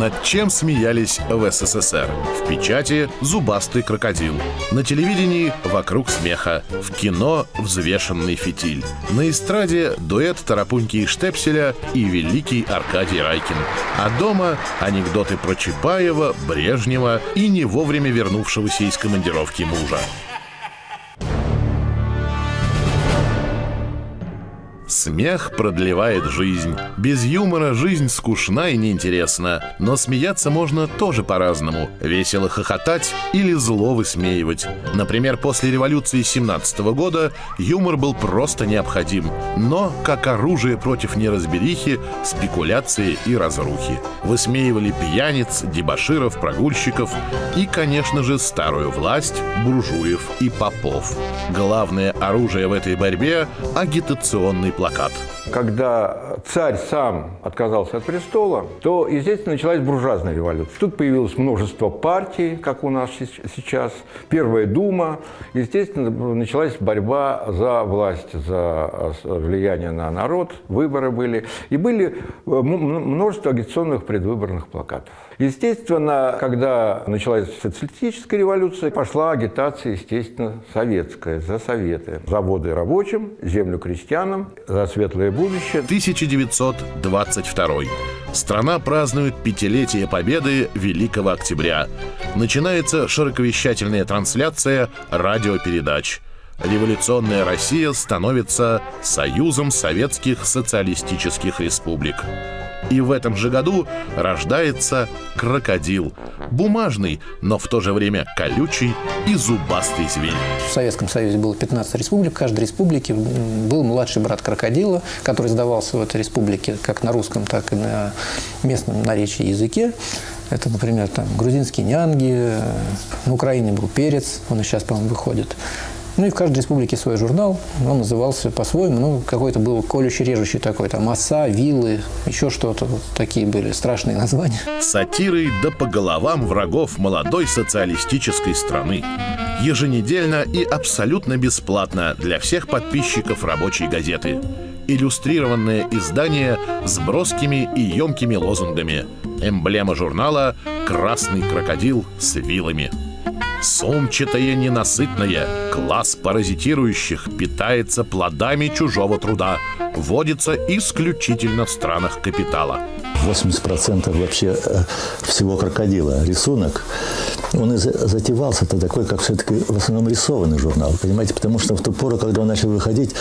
Над чем смеялись в СССР? В печати «Зубастый крокодил», на телевидении «Вокруг смеха», в кино «Взвешенный фитиль», на эстраде дуэт Тарапуньки и Штепселя и великий Аркадий Райкин. А дома анекдоты про Чапаева, Брежнева и не вовремя вернувшегося из командировки мужа. Смех продлевает жизнь. Без юмора жизнь скучна и неинтересна. Но смеяться можно тоже по-разному. Весело хохотать или зло высмеивать. Например, после революции 17 года юмор был просто необходим. Но как оружие против неразберихи, спекуляции и разрухи. Высмеивали пьяниц, дебоширов, прогульщиков и, конечно же, старую власть, буржуев и попов. Главное оружие в этой борьбе – агитационный плакат. Когда царь сам отказался от престола, то, естественно, началась буржуазная революция. Тут появилось множество партий, как у нас сейчас, Первая дума. Естественно, началась борьба за власть, за влияние на народ, выборы были. И были множество агитационных предвыборных плакатов. Естественно, когда началась социалистическая революция, пошла агитация, естественно, советская, за советы. Заводы рабочим, землю крестьянам, за светлое будущее. 1922. Страна празднует 5-летие Победы Великого Октября. Начинается широковещательная трансляция радиопередач. Революционная Россия становится Союзом Советских Социалистических Республик. И в этом же году рождается крокодил. Бумажный, но в то же время колючий и зубастый зверь. В Советском Союзе было 15 республик. В каждой республике был младший брат крокодила, который издавался в этой республике как на русском, так и на местном наречии языке. Это, например, там, грузинские нянги, на Украине был перец, он и сейчас, по-моему, выходит. Ну и в каждой республике свой журнал, он назывался по-своему, ну какой-то был колюще-режущий такой, там оса, вилы, еще что-то, вот такие были страшные названия. Сатирой да по головам врагов молодой социалистической страны. Еженедельно и абсолютно бесплатно для всех подписчиков рабочей газеты. Иллюстрированное издание с броскими и емкими лозунгами. Эмблема журнала «Красный крокодил с вилами». Сумчатое ненасытное, класс паразитирующих питается плодами чужого труда, водится исключительно в странах капитала. 80% вообще всего крокодила рисунок, он и затевался-то такой, как все-таки в основном рисованный журнал, понимаете, потому что в ту пору, когда он начал выходить,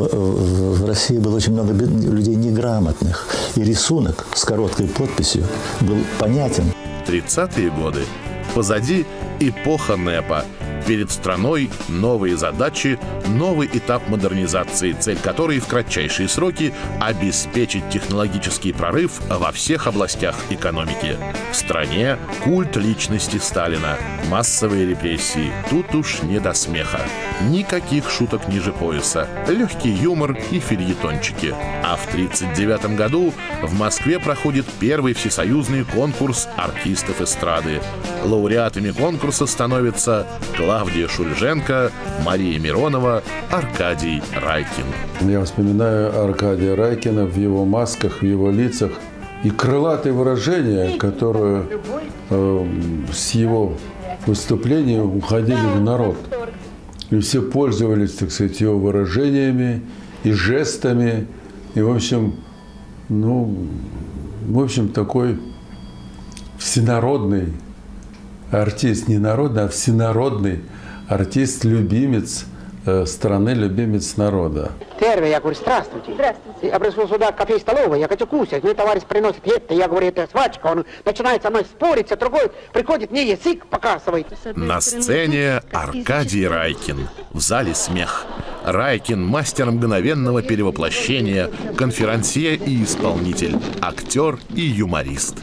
в России было очень много людей неграмотных, и рисунок с короткой подписью был понятен. 30-е годы. Позади эпоха НЭПа. Перед страной новые задачи, новый этап модернизации, цель которой в кратчайшие сроки обеспечить технологический прорыв во всех областях экономики. В стране культ личности Сталина, массовые репрессии, тут уж не до смеха. Никаких шуток ниже пояса, легкий юмор и фельетончики. А в 1939 году в Москве проходит первый всесоюзный конкурс артистов эстрады. Лауреатами конкурса становятся Клавдия Шульженко, Мария Миронова, Аркадий Райкин. Я вспоминаю Аркадия Райкина в его масках, в его лицах и крылатые выражения, которые с его выступления уходили в народ. И все пользовались, так сказать, его выражениями и жестами. И, в общем, такой всенародный артист, не народный, а всенародный артист, любимец страны, любимец народа. Терве, я говорю, здравствуйте. Здравствуйте. Я пришел сюда к кофе столовой, я хочу кушать. Мне товарищ приносит это, я говорю, это свачка. Он начинает со мной спорить, а другой приходит, мне язык показывает. На сцене Аркадий Райкин. В зале смех. Райкин – мастер мгновенного перевоплощения, конферансье и исполнитель, актер и юморист.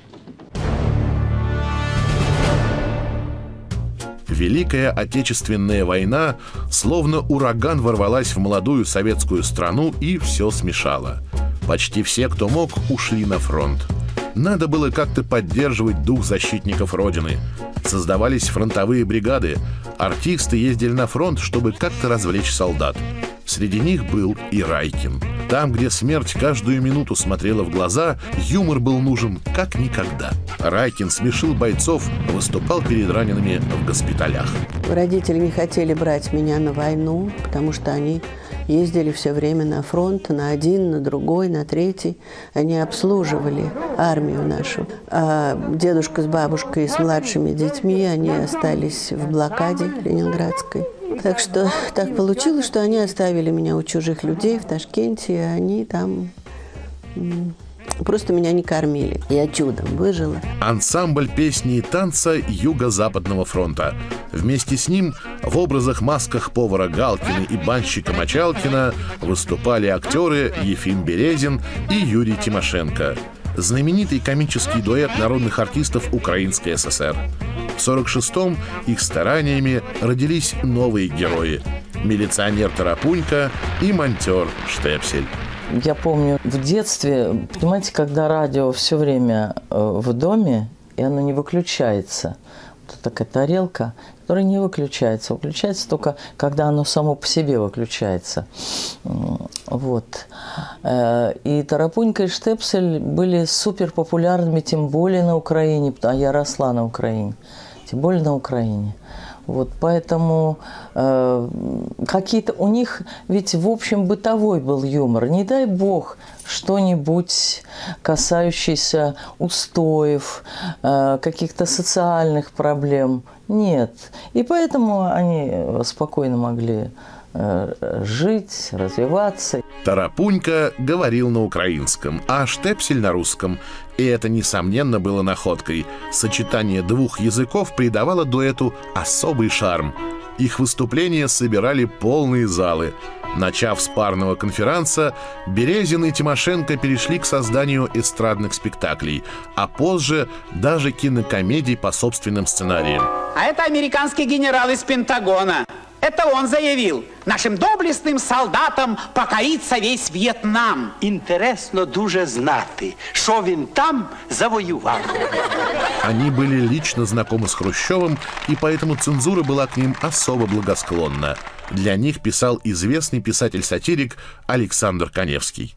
Великая Отечественная война словно ураган ворвалась в молодую советскую страну и все смешала. Почти все, кто мог, ушли на фронт. Надо было как-то поддерживать дух защитников Родины. Создавались фронтовые бригады. Артисты ездили на фронт, чтобы как-то развлечь солдат. Среди них был и Райкин. Там, где смерть каждую минуту смотрела в глаза, юмор был нужен как никогда. Райкин смешил бойцов, выступал перед ранеными в госпиталях. Родители не хотели брать меня на войну, потому что они ездили все время на фронт, на один, на другой, на третий. Они обслуживали армию нашу. А дедушка с бабушкой и с младшими детьми, они остались в блокаде ленинградской. Так что так получилось, что они оставили меня у чужих людей в Ташкенте, и они там просто меня не кормили. Я чудом выжила. Ансамбль песни и танца Юго-Западного фронта. Вместе с ним в образах-масках повара Галкина и банщика Мочалкина выступали актеры Ефим Березин и Юрий Тимошенко. Знаменитый комический дуэт народных артистов Украинской ССР. В 1946-м их стараниями родились новые герои – милиционер Тарапунька и монтер Штепсель. Я помню, в детстве, понимаете, когда радио все время в доме, и оно не выключается, вот такая тарелка, которая не выключается, выключается только, когда оно само по себе выключается. Вот. И Тарапунька и Штепсель были супер популярными, тем более на Украине, а я росла на Украине, тем более на Украине. Вот, поэтому какие-то у них ведь в общем бытовой был юмор. Не дай бог что-нибудь касающееся устоев, каких-то социальных проблем. Нет. И поэтому они спокойно могли жить, развиваться. Тарапунька говорил на украинском, а Штепсель на русском. И это, несомненно, было находкой. Сочетание двух языков придавало дуэту особый шарм. Их выступления собирали полные залы. Начав с парного конферанса, Березин и Тимошенко перешли к созданию эстрадных спектаклей, а позже даже кинокомедий по собственным сценариям. А это американский генерал из Пентагона. Это он заявил: нашим доблестным солдатам покорится весь В'єтнам. Інтересно дуже знати, що він там завоював. Они были лично знакомы с Хрущевым, и поэтому цензура была к ним особо благосклонна. Для них писал известный писатель-сатирик Александр Каневский.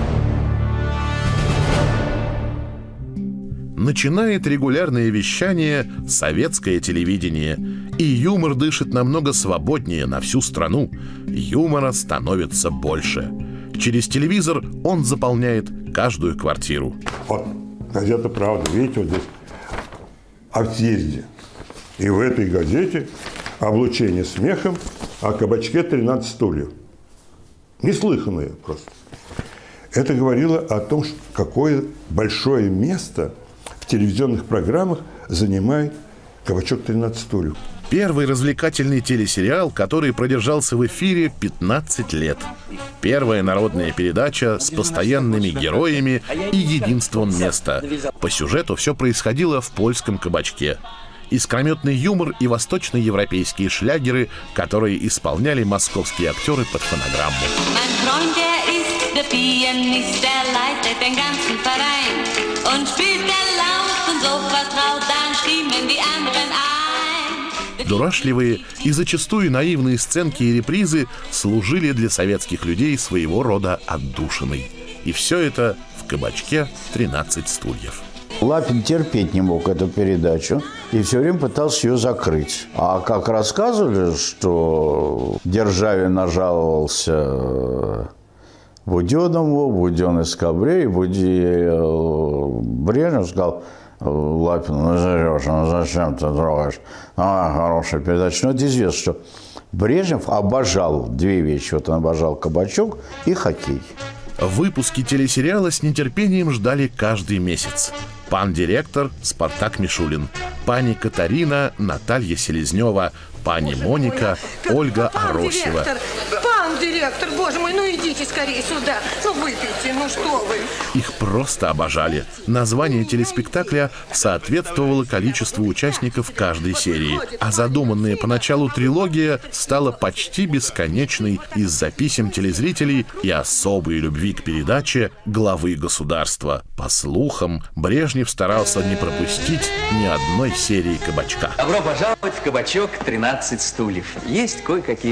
Начинает регулярное вещание советское телевидение, и юмор дышит намного свободнее на всю страну. Юмора становится больше. Через телевизор он заполняет каждую квартиру. Вот газета «Правда», видите, вот здесь о съезде. И в этой газете облучение смехом о кабачке 13 стульев. Неслыханное просто. Это говорило о том, какое большое место в телевизионных программах занимает кабачок 13 стульев. Первый развлекательный телесериал, который продержался в эфире 15 лет. Первая народная передача с постоянными героями и единством места. По сюжету все происходило в польском кабачке. Искрометный юмор и восточноевропейские шлягеры, которые исполняли московские актеры под фонограмму. Der Pianist, der leitet den ganzen Verein und spielt er laut und so vertraut, dann stimmen die anderen ein. Дурашливые и зачастую наивные сценки и репризы служили для советских людей своего рода отдушиной. И все это в кабачке 13 стульев. Лапин терпеть не мог эту передачу и все время пытался ее закрыть. А как рассказывали, что Державин нажаловался Буденнову, Буден из Кабре, и Брежнев сказал Лапину: ну, Сережа, ну зачем ты трогаешь? Хорошая передача. Но это известно, что Брежнев обожал две вещи. Вот он обожал кабачок и хоккей. Выпуски телесериала с нетерпением ждали каждый месяц. Пан директор Спартак Мишулин, пани Катарина Наталья Селезнева, пани Моника Ольга Аросева. Пан директор, боже мой, ну идите скорее сюда. Ну выпейте, ну что вы. Их просто обожали. Название телеспектакля соответствовало количеству участников каждой серии. А задуманная поначалу трилогия стала почти бесконечной из-за писем телезрителей и особой любви к передаче главы государства. По слухам, Брежнев старался не пропустить ни одной серии «Кабачка». Добро пожаловать в кабачок 13 стульев. Есть кое-какие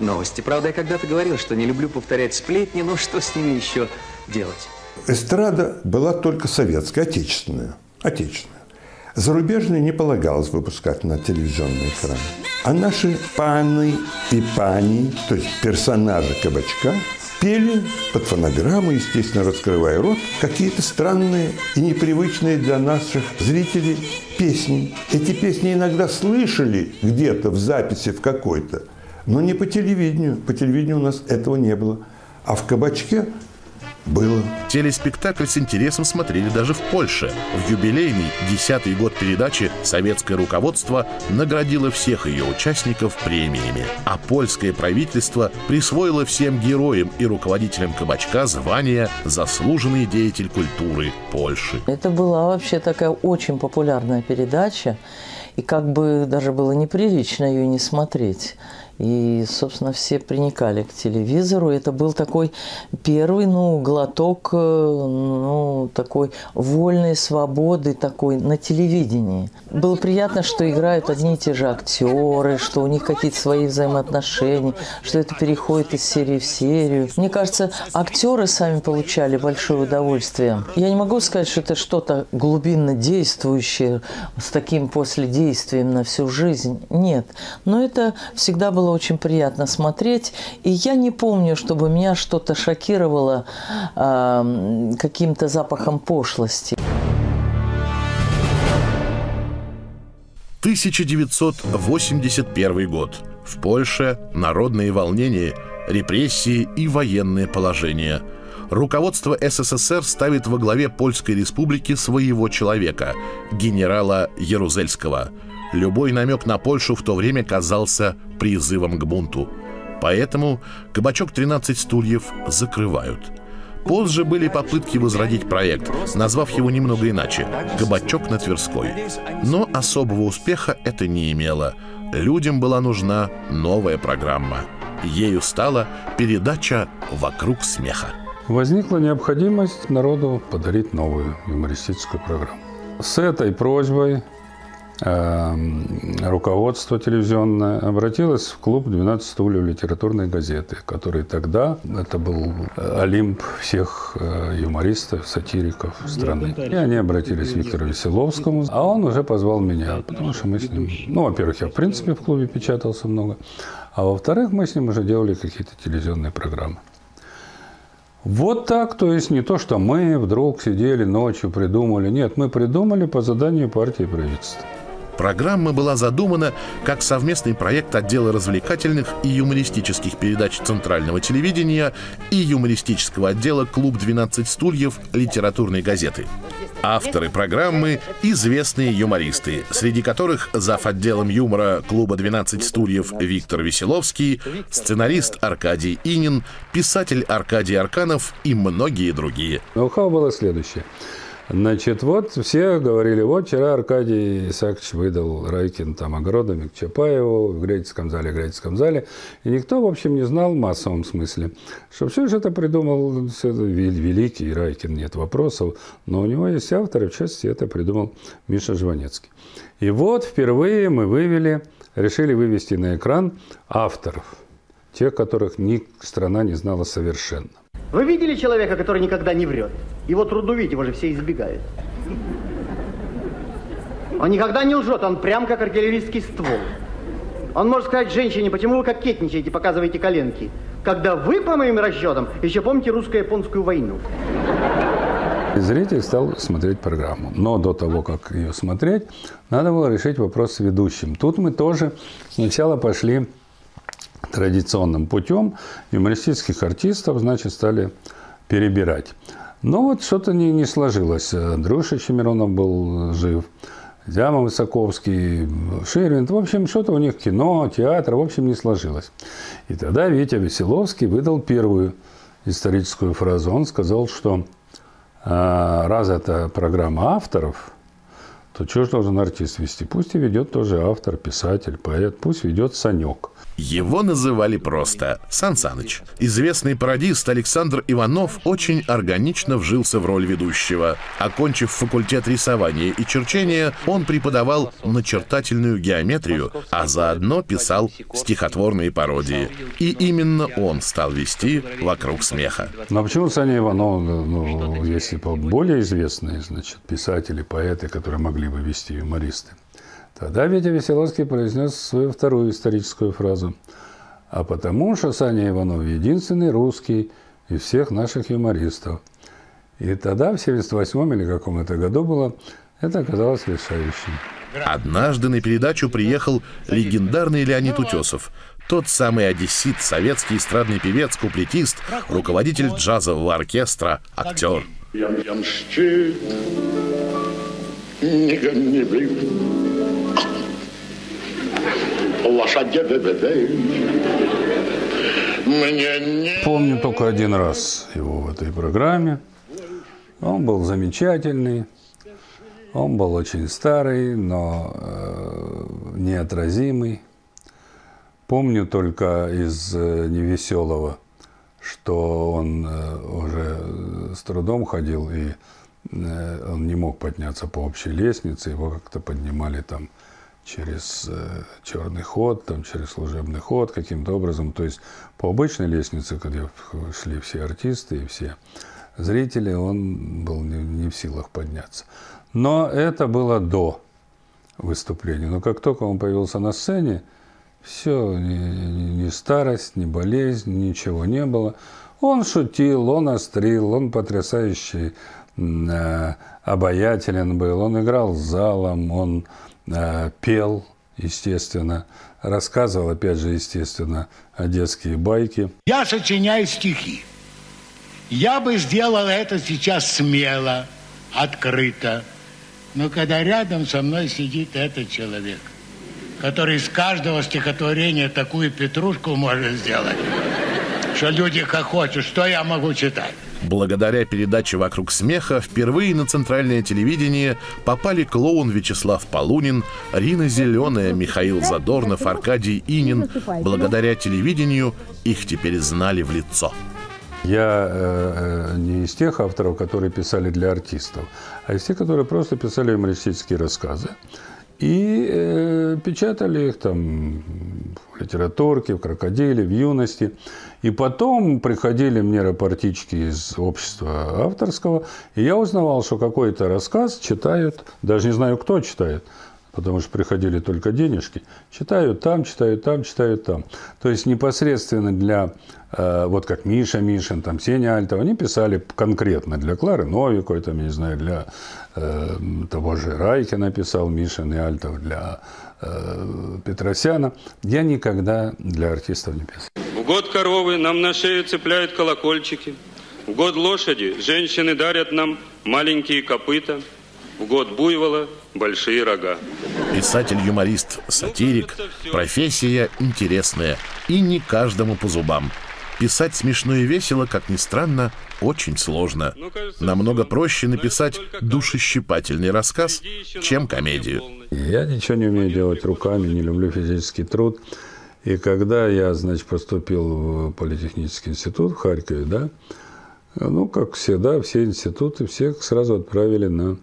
новости. Правда, я когда-то говорил, что не люблю повторять сплетни, но что с ними еще делать? Эстрада была только советская, отечественная. Зарубежную не полагалось выпускать на телевизионный экран. А наши паны и пани, то есть персонажи кабачка, пели под фонограмму, естественно, раскрывая рот, какие-то странные и непривычные для наших зрителей песни. Эти песни иногда слышали где-то в записи в какой-то, но не по телевидению. По телевидению у нас этого не было. А в кабачке было. Телеспектакль с интересом смотрели даже в Польше. В юбилейный 10-й год передачи советское руководство наградило всех ее участников премиями. А польское правительство присвоило всем героям и руководителям кабачка звание «Заслуженный деятель культуры Польши». Это была вообще такая очень популярная передача. И как бы даже было неприлично ее не смотреть. И, собственно, все приникали к телевизору. Это был такой первый, глоток, такой вольной свободы такой на телевидении. Было приятно, что играют одни и те же актеры, что у них какие-то свои взаимоотношения, что это переходит из серии в серию. Мне кажется, актеры сами получали большое удовольствие. Я не могу сказать, что это что-то глубинно действующее, с таким последействием на всю жизнь. Нет. Но это всегда было очень приятно смотреть. И я не помню, чтобы меня что-то шокировало каким-то запахом пошлости. 1981 год. В Польше народные волнения, репрессии и военное положение. Руководство СССР ставит во главе Польской республики своего человека, генерала Ярузельского. Любой намек на Польшу в то время казался призывом к бунту. Поэтому кабачок «13 стульев» закрывают. Позже были попытки возродить проект, назвав его немного иначе – «Кабачок на Тверской». Но особого успеха это не имело. Людям была нужна новая программа. Ею стала передача «Вокруг смеха». Возникла необходимость народу подарить новую юмористическую программу. С этой просьбой руководство телевизионное обратилось в клуб «12 стульев» литературной газеты, который тогда, это был олимп всех юмористов, сатириков страны. И они обратились к Виктору Веселовскому, а он уже позвал меня, потому что мы с ним, во-первых, я в принципе в клубе печатался много, а во-вторых, мы с ним уже делали какие-то телевизионные программы. Вот так, то есть не то, что мы вдруг сидели ночью, придумали. Нет, мы придумали по заданию партии и правительства. Программа была задумана как совместный проект отдела развлекательных и юмористических передач Центрального телевидения и юмористического отдела «Клуб 12 стульев» литературной газеты. Авторы программы – известные юмористы, среди которых зав. Отделом юмора клуба «12 стульев» Виктор Веселовский, сценарист Аркадий Инин, писатель Аркадий Арканов и многие другие. Ноу-хау было следующее. Значит, вот все говорили, вот вчера Аркадий Исаакович выдал Райкин огородами к Чапаеву в Греческом зале. И никто, в общем, не знал в массовом смысле, что все же это придумал великий Райкин, нет вопросов, но у него есть авторы, в частности, это придумал Миша Жванецкий. И вот впервые мы решили вывести на экран авторов, тех, которых страна не знала совершенно. Вы видели человека, который никогда не врет? Его трудно увидеть, его же все избегают. Он никогда не лжет, он прям как артиллерийский ствол. Он может сказать женщине, почему вы кокетничаете, показываете коленки, когда вы, по моим расчетам, еще помните русско-японскую войну. Зритель стал смотреть программу. Но до того, как ее смотреть, надо было решить вопрос с ведущим. Тут мы тоже сначала пошли традиционным путем, юмористических артистов, стали перебирать. Но вот что-то не сложилось. Андрюша Чемеронов был жив, Зяма Высоковский, Ширвинд. В общем, что-то у них кино, театр, в общем, не сложилось. И тогда Витя Веселовский выдал первую историческую фразу. Он сказал, что раз это программа авторов, то что же должен артист вести? Пусть и ведет тоже автор, писатель, поэт, пусть ведет Санек. Его называли просто Сан Саныч. Известный пародист Александр Иванов очень органично вжился в роль ведущего. Окончив факультет рисования и черчения, он преподавал начертательную геометрию, а заодно писал стихотворные пародии. И именно он стал вести «Вокруг смеха». Но почему Саня Иванов, ну, если более известные, значит, писатели, поэты, которые могли бы вести юмористы? Тогда Витя Веселовский произнес свою вторую историческую фразу. А потому что Саня Иванов единственный русский из всех наших юмористов. И тогда, в 1978 или каком-то году было, это оказалось решающим. Однажды на передачу приехал легендарный Леонид Утесов. Тот самый одессит, советский эстрадный певец, куплетист, руководитель джазового оркестра, актер. Помню только один раз его в этой программе. Он был замечательный. Он был очень старый, но неотразимый. Помню только из «Невеселого», что он уже с трудом ходил, и он не мог подняться по общей лестнице. Его как-то поднимали там через черный ход, там, через служебный ход каким-то образом. То есть по обычной лестнице, где шли все артисты и все зрители, он был не в силах подняться. Но это было до выступления. Но как только он появился на сцене, все, ни старость, ни болезнь, ничего не было. Он шутил, он острил, он потрясающий, обаятелен был, он играл с залом, он пел, естественно, рассказывал, опять же, естественно, одесские байки. Я сочиняю стихи. Я бы сделал это сейчас смело, открыто. Но когда рядом со мной сидит этот человек, который из каждого стихотворения такую петрушку может сделать, что люди хохочут, что я могу читать? Благодаря передаче «Вокруг смеха» впервые на центральное телевидение попали клоун Вячеслав Полунин, Рина Зеленая, Михаил Задорнов, Аркадий Инин. Благодаря телевидению их теперь знали в лицо. Я не из тех авторов, которые писали для артистов, а из тех, которые просто писали юмористические рассказы. И печатали их там в литературке, в «Крокодиле», в «Юности». И потом приходили мне рапортички из общества авторского, и я узнавал, что какой-то рассказ читают, даже не знаю, кто читает, потому что приходили только денежки, читают там, читают там, читают там. То есть непосредственно для, вот как Миша Мишин, там, Сеня Альтов, они писали конкретно для Клары Новиковой, там, я не знаю, для того же Райкина писал Мишин и Альтов, для Петросяна. Я никогда для артистов не писал. В год коровы нам на шею цепляют колокольчики. В год лошади женщины дарят нам маленькие копыта. В год буйвола большие рога. Писатель, юморист, сатирик – профессия интересная и не каждому по зубам. Писать смешно и весело, как ни странно, очень сложно. Намного проще написать душещипательный рассказ, чем комедию. Я ничего не умею делать руками, не люблю физический труд. И когда я, значит, поступил в Политехнический институт в Харькове, да, ну, как всегда, все институты, всех сразу отправили на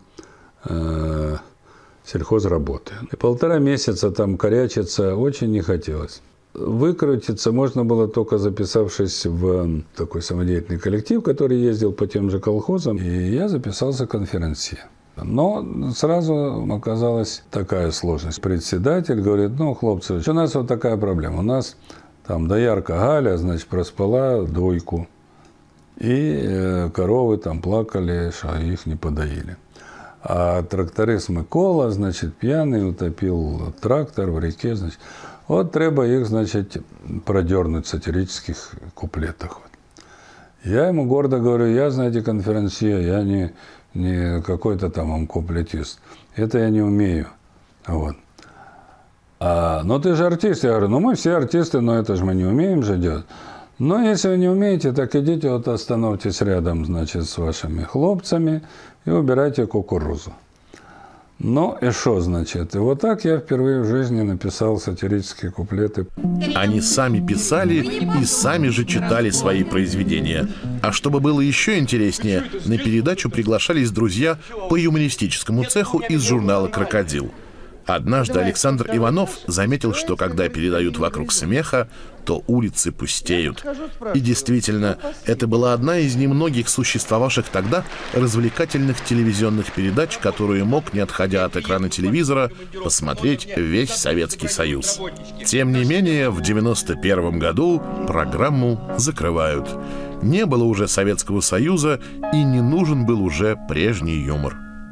сельхозработы. И 1,5 месяца там корячиться очень не хотелось. Выкрутиться можно было только записавшись в такой самодеятельный коллектив, который ездил по тем же колхозам, и я записался в конференции. Но сразу оказалась такая сложность. Председатель говорит: ну, хлопцы, у нас вот такая проблема. У нас там доярка Галя, значит, проспала дойку. И коровы там плакали, что их не подоили. А тракторист Микола, значит, пьяный, утопил трактор в реке, значит. Вот треба их, значит, продернуть в сатирических куплетах. Я ему гордо говорю: я, знаете, конференция, я не какой-то там куплетист. Это я не умею. Вот. Но ты же артист. Я говорю: ну мы все артисты, но это же мы не умеем же делать. Но если вы не умеете, так идите, вот остановьтесь рядом, значит, с вашими хлопцами и убирайте кукурузу. Ну и что значит? И вот так я впервые в жизни написал сатирические куплеты. Они сами писали и сами же читали свои произведения. А чтобы было еще интереснее, на передачу приглашались друзья по юмористическому цеху из журнала «Крокодил». Однажды Александр Иванов заметил, что когда передают «Вокруг смеха», то улицы пустеют. И действительно, это была одна из немногих существовавших тогда развлекательных телевизионных передач, которую мог, не отходя от экрана телевизора, посмотреть весь Советский Союз. Тем не менее, в 1991 году программу закрывают. Не было уже Советского Союза, и не нужен был уже прежний юмор.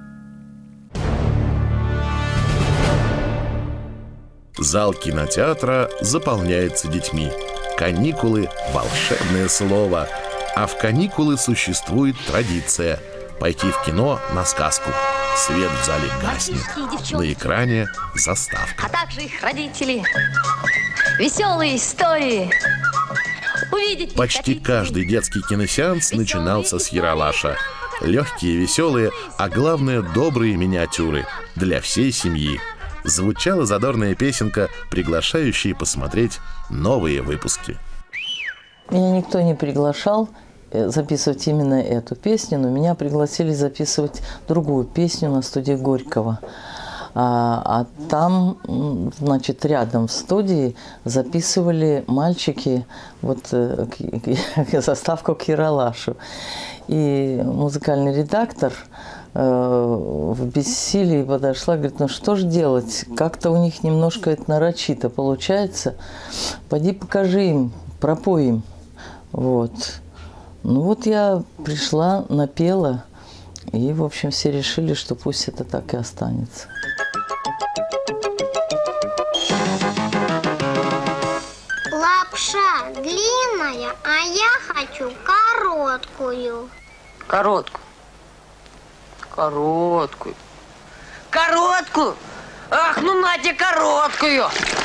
Зал кинотеатра заполняется детьми. Каникулы – волшебное слово. А в каникулы существует традиция – пойти в кино на сказку. Свет в зале гаснет. На экране заставка. А также их родители. Веселые истории. Почти каждый детский киносеанс начинался с Ералаша. Легкие, веселые, а главное – добрые миниатюры для всей семьи. Звучала задорная песенка, приглашающая посмотреть новые выпуски. Меня никто не приглашал записывать именно эту песню, но меня пригласили записывать другую песню на студии Горького. А там, значит, рядом в студии записывали мальчики вот заставку к Ералашу. И музыкальный редактор в бессилии подошла, говорит, ну что же делать? Как-то у них немножко это нарочито получается. Пойди покажи им, пропой им. Вот. Ну вот я пришла, напела, и, в общем, все решили, что пусть это так и останется. Лапша длинная, а я хочу короткую. Короткую. Короткую. Короткую? Ах, ну на тебе короткую!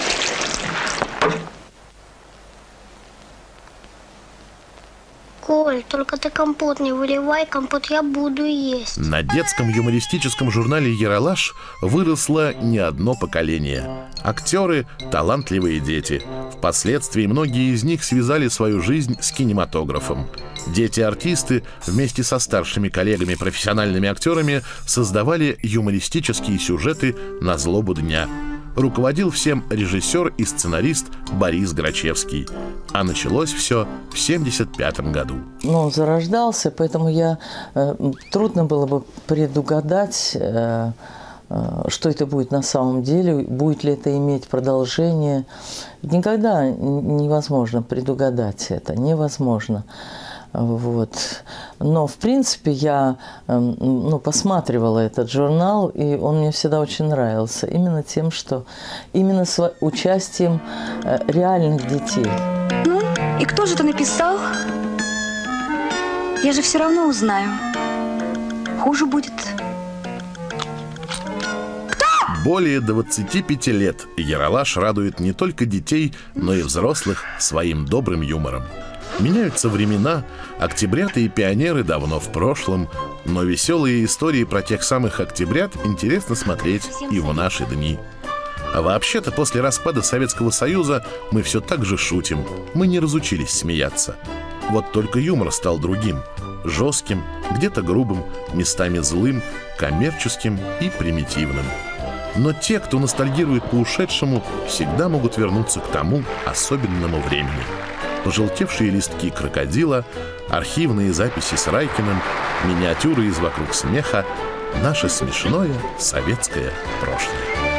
Коль, только ты компот не выливай, компот я буду есть. На детском юмористическом журнале «Ералаш» выросло не одно поколение. Актеры – талантливые дети. Впоследствии многие из них связали свою жизнь с кинематографом. Дети-артисты вместе со старшими коллегами-профессиональными актерами создавали юмористические сюжеты на злобу дня. Руководил всем режиссер и сценарист Борис Грачевский. А началось все в 1975 году. Ну, он зарождался, поэтому трудно было бы предугадать, что это будет на самом деле, будет ли это иметь продолжение. Никогда невозможно предугадать это, невозможно. Вот. Но, в принципе, я посматривала этот журнал, и он мне всегда очень нравился. Именно тем, что именно с участием реальных детей. Ну, и кто же это написал? Я же все равно узнаю. Хуже будет. Более 25 лет Ералаш радует не только детей, но и взрослых своим добрым юмором. Меняются времена, октябрята и пионеры давно в прошлом, но веселые истории про тех самых октябрят интересно смотреть и в наши дни. А вообще-то после распада Советского Союза мы все так же шутим, мы не разучились смеяться. Вот только юмор стал другим, жестким, где-то грубым, местами злым, коммерческим и примитивным. Но те, кто ностальгирует по ушедшему, всегда могут вернуться к тому особенному времени. Пожелтевшие листки «Крокодила», архивные записи с Райкиным, миниатюры из «Вокруг смеха», наше смешное советское прошлое.